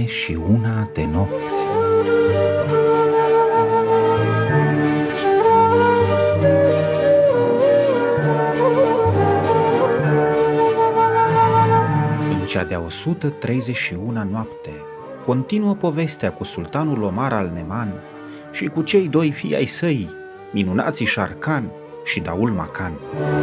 31 de nopți. În cea de-a 131-a noapte continuă povestea cu sultanul Omar al Neman și cu cei doi fii ai săi, minunații Șarkan și Daul Macan.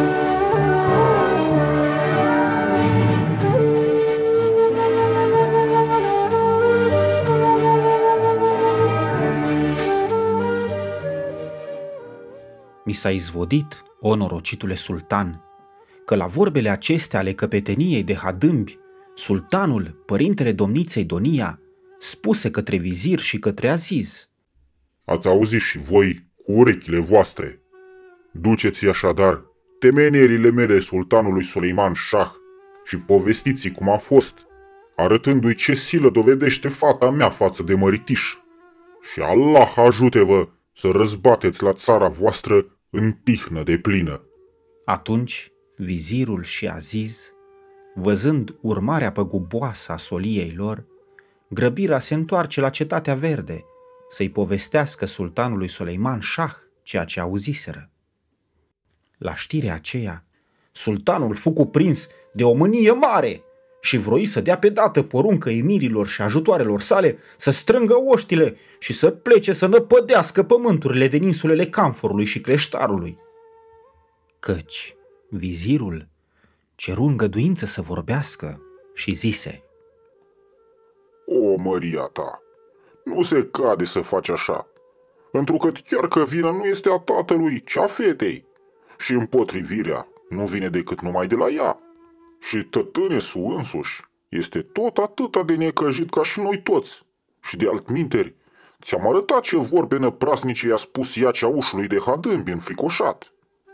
Mi s-a izvodit, o norocitule sultan, că la vorbele acestea ale căpeteniei de Hadâmbi, sultanul, părintele domniței Donia, spuse către vizir și către Aziz: Ați auzit și voi cu urechile voastre. Duceți așadar temenierile mele sultanului Suleiman Shah și povestiți cum a fost, arătându-i ce silă dovedește fata mea față de măritiș. Și Allah ajute-vă să răzbateți la țara voastră în tihnă de plină. Atunci vizirul și Aziz, văzând urmarea păguboasă a soliei lor, grăbiră a se întoarce la Cetatea Verde să-i povestească sultanului Suleiman Shah ceea ce auziseră. La știrea aceea, sultanul fu cuprins de o mânie mare și vroi să dea pe dată poruncă emirilor și ajutoarelor sale să strângă oștile și să plece să năpădească pământurile din insulele Camforului și Creștarului. Căci vizirul ceru îngăduință să vorbească și zise: O, măria ta, nu se cade să faci așa, întrucât chiar că vina nu este a tatălui, ci a fetei, și împotrivirea nu vine decât numai de la ea. Și tătânesul însuși este tot atâta de necăjit ca și noi toți. Și de altminteri, ți-am arătat ce vorbe năprasnice i-a spus ea ceaușului de Hadâmbi înfricoșat.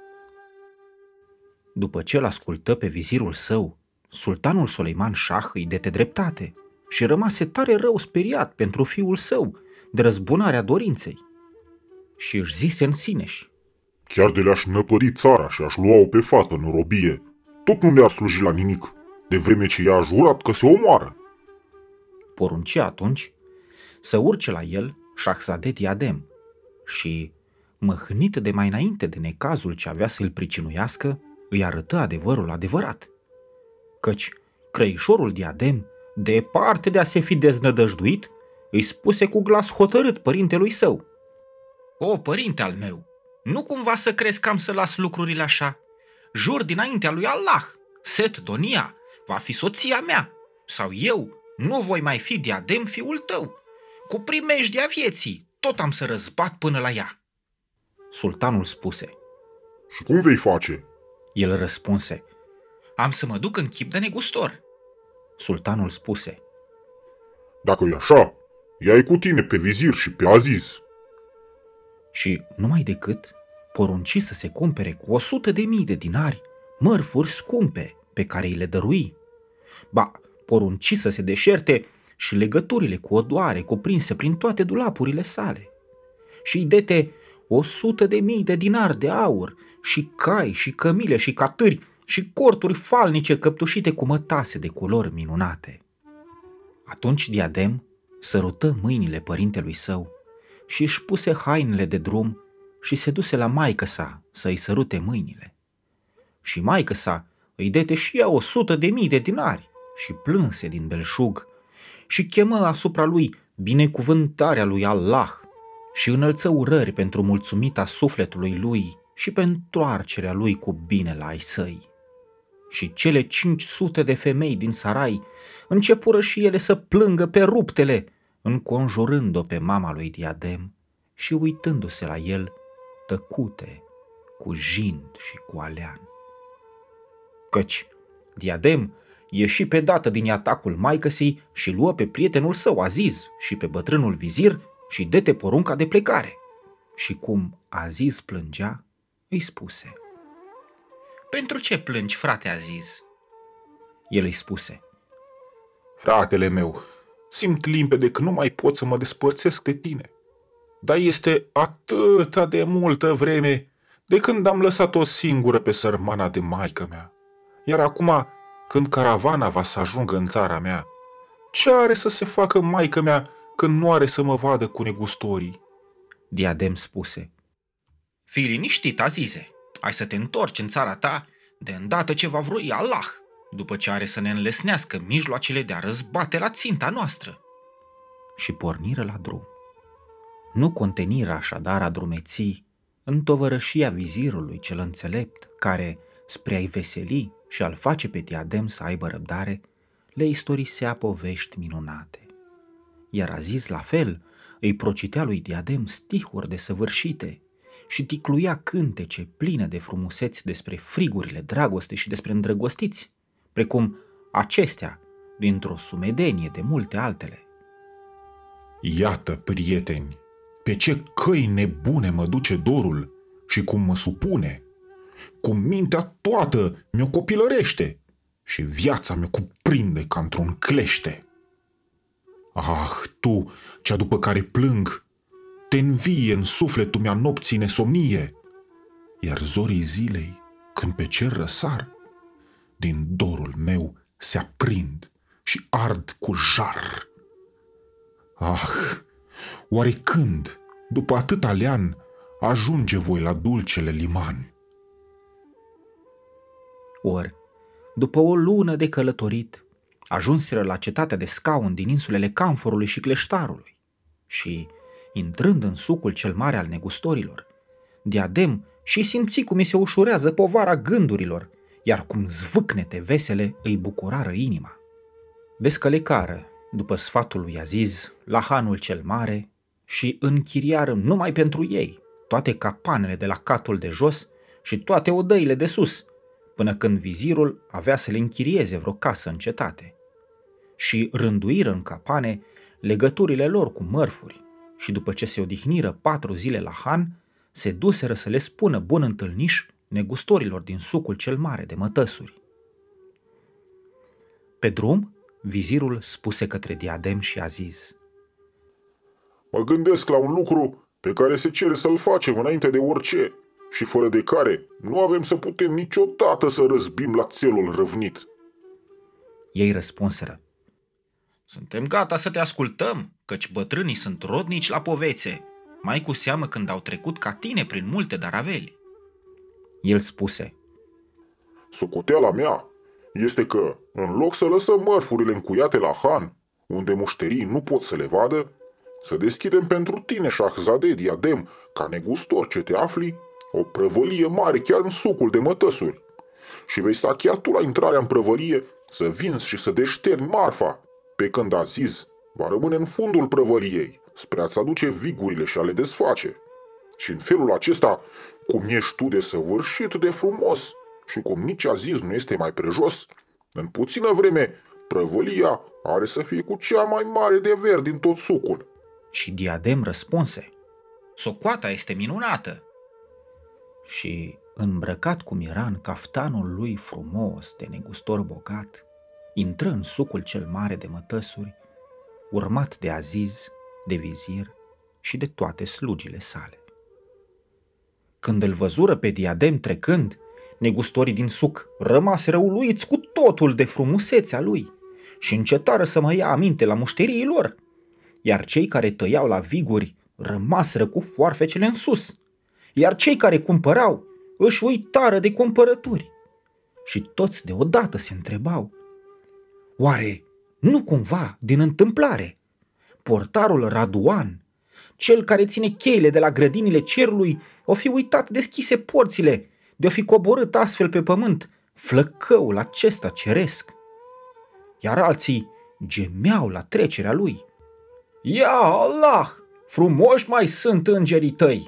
După ce l-ascultă pe vizirul său, sultanul Suleiman Shah îi dete dreptate și rămase tare rău speriat pentru fiul său de răzbunarea dorinței. Și își zise în sineși: Chiar de le-aș năpădi țara și aș lua-o pe fată în robie, tot nu le-ar sluji la nimic, de vreme ce ea a jurat că se omoară. Porunci atunci să urce la el Șahzade Diadem și, mâhnit de mai înainte de necazul ce avea să îl pricinuiască, îi arătă adevărul adevărat. Căci crăișorul Diadem, departe de a se fi deznădăjduit, îi spuse cu glas hotărât părintelui său: O, părinte al meu, nu cumva să crezi că am să las lucrurile așa? Jur dinaintea lui Allah, Set Donia va fi soția mea, sau eu nu voi mai fi Diadem fiul tău. Cu primejdea vieții tot am să răzbat până la ea. Sultanul spuse: Și cum vei face? El răspunse: Am să mă duc în chip de negustor. Sultanul spuse: Dacă e așa, ia-i cu tine pe vizir și pe Aziz. Și numai decât porunci să se cumpere cu 100.000 de dinari mărfuri scumpe pe care îi le dărui. Ba, porunci să se deșerte și legăturile cu odoare cuprinse prin toate dulapurile sale. Și îi dete 100.000 de dinari de aur și cai și cămile și catâri și corturi falnice căptușite cu mătase de culori minunate. Atunci Diadem sărută mâinile părintelui său și își puse hainele de drum și se duse la maică-sa să-i sărute mâinile. Și maică-sa îi dete și ea 100.000 de dinari și plânse din belșug și chemă asupra lui binecuvântarea lui Allah și înălță urări pentru mulțumita sufletului lui și pentru întoarcerea lui cu bine la ai săi. Și cele 500 de femei din sarai începură și ele să plângă pe ruptele, înconjurând-o pe mama lui Diadem și uitându-se la el, tăcute, cu jind și cu alean. Căci Diadem ieși pe dată din atacul maicăsei și luă pe prietenul său Aziz și pe bătrânul vizir și dete porunca de plecare. Și cum Aziz plângea, îi spuse: Pentru ce plângi, frate Aziz? El îi spuse: Fratele meu, simt limpede că nu mai pot să mă despărțesc de tine. Dar este atâta de multă vreme de când am lăsat-o singură pe sărmana de maică mea. Iar acum, când caravana va să ajungă în țara mea, Ce are să se facă maică-mea când nu are să mă vadă cu negustorii? Diadem spuse. Fii liniștit, Azize. Ai să te întorci în țara ta de îndată ce va vroi Allah, după ce are să ne înlesnească mijloacele de a răzbate la ținta noastră. Și porniră la drum. Nu conteniră așadar a drumeții în tovărășia vizirului cel înțelept, care, spre a-i veseli și a-l face pe Diadem să aibă răbdare, le istorisea povești minunate. Iar Aziz la fel îi procitea lui Diadem stihuri desăvârșite și ticluia cântece pline de frumuseți despre frigurile dragostei și despre îndrăgostiți, precum acestea dintr-o sumedenie de multe altele. Iată, prieteni, pe ce căi nebune mă duce dorul și cum mă supune, cum mintea toată mi-o copilărește și viața mi-o cuprinde ca într-un clește. Ah, tu, cea după care plâng, te învie în sufletul mea nopții nesomnie, iar zorii zilei, când pe cer răsar, din dorul meu se aprind și ard cu jar. Ah, oare când, după atâta lean, ajunge voi la dulcele liman? Ori, după o lună de călătorit, ajunseră la cetatea de scaun din insulele Camforului și Cleștarului și, intrând în sucul cel mare al negustorilor, Diadem și simți cum îi se ușurează povara gândurilor, iar cum zvâcnete vesele îi bucurară inima. Descălecară, după sfatul lui Aziz, la hanul cel mare și închiriară numai pentru ei toate capanele de la catul de jos și toate odăile de sus, până când vizirul avea să le închirieze vreo casă în cetate. Și rânduiră în capane legăturile lor cu mărfuri și după ce se odihniră 4 zile la han, se duseră să le spună bun întâlniș negustorilor din sucul cel mare de mătăsuri. Pe drum, vizirul spuse către Diadem și Aziz. Mă gândesc la un lucru pe care se cere să-l facem înainte de orice și fără de care nu avem să putem niciodată să răzbim la țelul răvnit. Ei răspunseră. Suntem gata să te ascultăm, căci bătrânii sunt rodnici la povețe, mai cu seamă când au trecut ca tine prin multe daraveli. El spuse. Socoteala mea este că, în loc să lăsăm mărfurile încuiate la han, unde mușterii nu pot să le vadă, să deschidem pentru tine, Șahzade Diadem, ca negustor ce te afli, o prăvălie mare chiar în sucul de mătăsuri. Și vei sta chiar tu la intrarea în prăvălie să vinzi și să deșterni marfa, pe când Aziz va rămâne în fundul prăvăliei, spre a-ți aduce vigurile și a le desface. Și în felul acesta, cum ești tu de săvârșit de frumos și cum nici Aziz nu este mai prejos, în puțină vreme prăvălia are să fie cu cea mai mare de ver din tot sucul. Și Diadem răspunse. Socoata este minunată. Și, îmbrăcat cum era în caftanul lui frumos de negustor bogat, intră în sucul cel mare de mătăsuri, urmat de Aziz, de vizir și de toate slugile sale. Când îl văzură pe Diadem trecând, negustorii din suc rămaseră uluiți cu totul de frumusețea lui și încetară să mai ia aminte la mușterii lor, iar cei care tăiau la viguri rămaseră cu foarfecele în sus, iar cei care cumpărau își uitară de cumpărături și toți deodată se întrebau, oare nu cumva, din întâmplare, portarul Raduan, cel care ține cheile de la grădinile cerului, o fi uitat deschise porțile, de-o fi coborât astfel pe pământ flăcăul acesta ceresc? Iar alții gemeau la trecerea lui. Ia Allah, frumoși mai sunt îngerii tăi!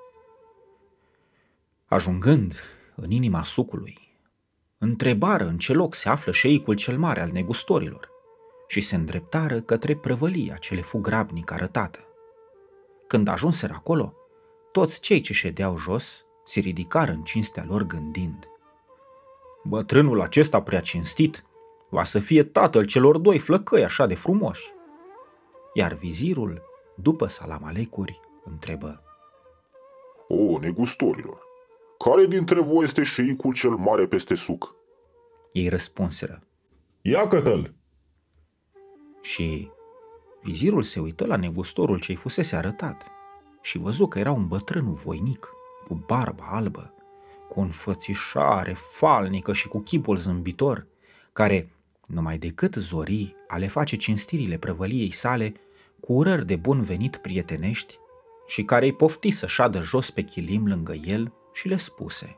Ajungând în inima sucului, întrebară în ce loc se află șeicul cel mare al negustorilor și se îndreptară către prăvălia ce le fu grabnic arătată. Când ajunseră acolo, toți cei ce ședeau jos se ridicară în cinstea lor gândind: bătrânul acesta prea cinstit va să fie tatăl celor 2 flăcăi așa de frumoși. Iar vizirul, după salamalecuri, întrebă: O, negustorilor, care dintre voi este șeicul cel mare peste suc? Ei răspunseră: Iacă-l! Și vizirul se uită la negustorul ce-i fusese arătat și văzu că era un bătrân voinic, cu barba albă, cu o înfățișare falnică și cu chipul zâmbitor, care, numai decât zori, a le face cinstirile prăvăliei sale cu urări de bun venit prietenești și care îi pofti să șadă jos pe chilim lângă el și le spuse: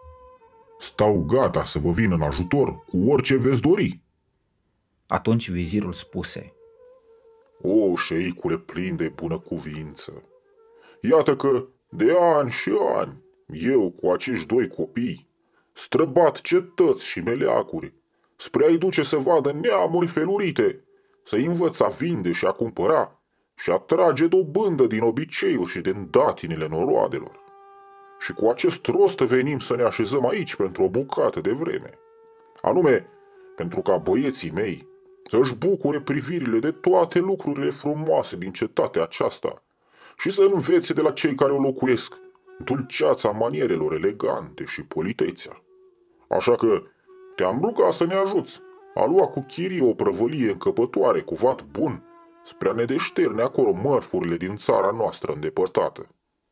Stau gata să vă vin în ajutor cu orice veți dori. Atunci vizirul spuse: O, șeicule plin de bună cuvință, iată că de ani și ani eu cu acești doi copii străbat cetăți și meleacuri spre a-i duce să vadă neamuri felurite, să-i învăț a vinde și a cumpăra și a trage dobândă din obiceiuri și din datinile noroadelor. Și cu acest rost venim să ne așezăm aici pentru o bucată de vreme, anume pentru ca băieții mei să-și bucure privirile de toate lucrurile frumoase din cetatea aceasta și să învețe de la cei care o locuiesc dulceața manierelor elegante și politețea. Așa că te-am rugat să ne ajuți a lua cu chirie o prăvălie încăpătoare cu vat bun spre a ne deșterne acolo mărfurile din țara noastră îndepărtată.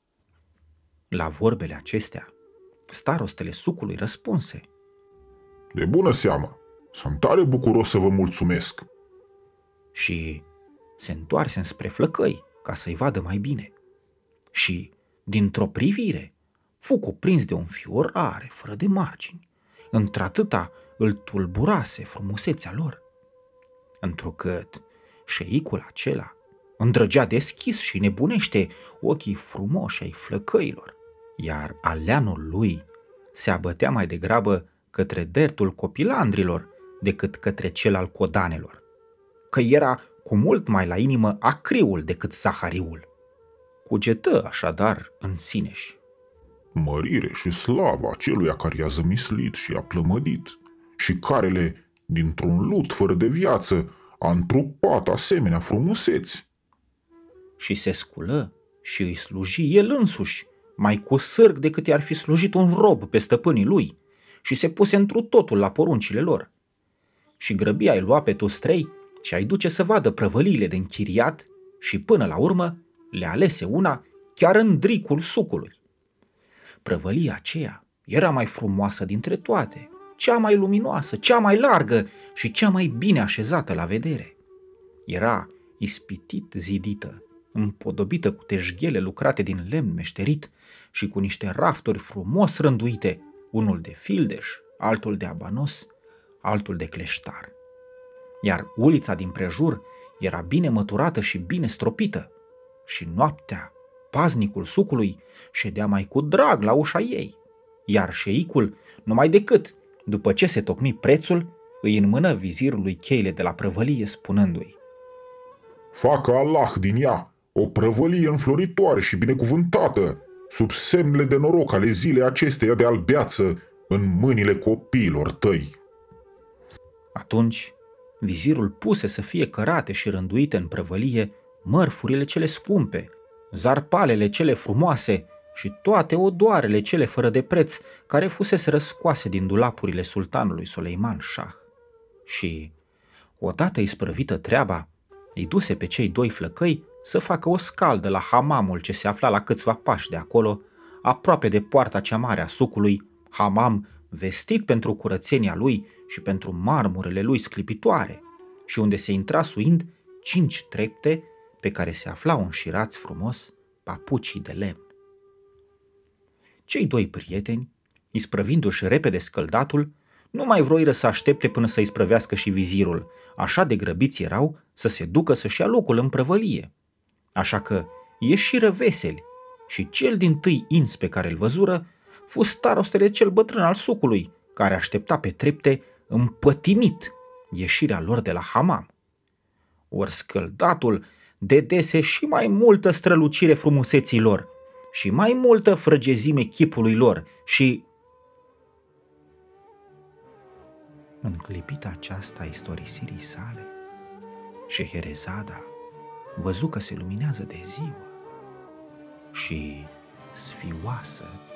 La vorbele acestea, starostele sucului răspunse: De bună seamă, sunt tare bucuros să vă mulțumesc. Și se întoarse înspre flăcăi ca să-i vadă mai bine. Și, dintr-o privire, fu cuprins de o înfiorare fără de margini, într-atâta îl tulburase frumusețea lor. Întrucât șeicul acela îndrăgea deschis și nebunește ochii frumoși ai flăcăilor, iar aleanul lui se abătea mai degrabă către dertul copilandrilor decât către cel al codanelor, că era cu mult mai la inimă acriul decât zahariul. Cugetă așadar în sineși: Mărire și slava aceluia care i-a zămislit și i-a plămădit și carele, dintr-un lut fără de viață, a întrupat asemenea frumuseți. Și se sculă și îi sluji el însuși, mai cu sârg decât i-ar fi slujit un rob pe stăpânii lui, și se puse întru totul la poruncile lor. Și grăbia ai lua pe toți trei și ai duce să vadă prăvăliile de închiriat și până la urmă le alese una chiar în dricul sucului. Prăvălia aceea era mai frumoasă dintre toate, cea mai luminoasă, cea mai largă și cea mai bine așezată la vedere. Era ispitit zidită, împodobită cu teșghele lucrate din lemn meșterit și cu niște rafturi frumos rânduite, unul de fildeș, altul de abanos, altul de cleștar. Iar ulița din prejur era bine măturată și bine stropită și noaptea paznicul sucului ședea mai cu drag la ușa ei, iar șeicul, numai decât, după ce se tocmi prețul, îi înmână vizirului cheile de la prăvălie spunându-i: Facă Allah din ea o prăvălie înfloritoare și binecuvântată, sub semnele de noroc ale zilei acesteia de albeață, în mâinile copiilor tăi. Atunci, vizirul puse să fie cărate și rânduite în prăvălie mărfurile cele scumpe, zarpalele cele frumoase și toate odoarele cele fără de preț care fusese răscoase din dulapurile sultanului Suleiman Shah. Și, odată isprăvită treaba, îi duse pe cei doi flăcăi să facă o scaldă la hamamul ce se afla la câțiva pași de acolo, aproape de poarta cea mare a sucului, hamam vestit pentru curățenia lui și pentru marmurele lui sclipitoare, și unde se intra suind 5 trepte pe care se aflau înșirați frumos papucii de lemn. Cei doi prieteni, isprăvindu-și repede scăldatul, nu mai vroiră să aștepte până să isprăvească și vizirul, așa de grăbiți erau să se ducă să-și ia locul în prăvălie. Așa că ieșiră veseli și cel dintâi ins pe care îl văzură fu starostele cel bătrân al sucului, care aștepta pe trepte împătimit ieșirea lor de la hamam. Ori scăldatul dedese și mai multă strălucire frumuseții lor și mai multă frăgezime chipului lor și... În clipita aceasta a istorisirii sale, Șeherezada văzu că se luminează de ziua și, sfioasă,